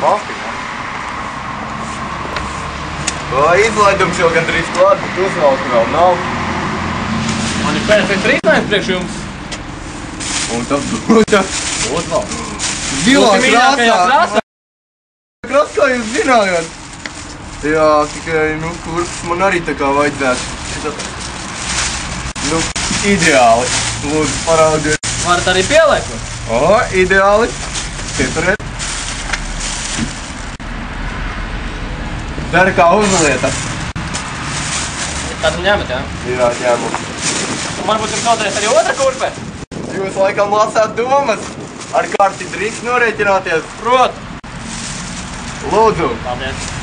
Valstī, ne? Izlaidums jau gandrīz klāt, bet uzvalku vēl nav. Man ir perfekts risinājums priekš jums. Un tas būtu Uzvalku. zilā Mīļākajā krāsā. Krāsā jūs zinājāt? Jā, tikai, kurps man arī tā kā vajadzētu. Ideāli. Lūdzu, paraudiet. Varat arī pieliekot. Ideāli. Pieturiet. Dara kā uzlieta. Tad ņemat, jā? Jā, ņemu. Un varbūt jums noderēs arī otra kurpe? Jūs laikam lasāt domas. Ar karti drīkst norēķināties. Prot. Lūdzu. Paldies.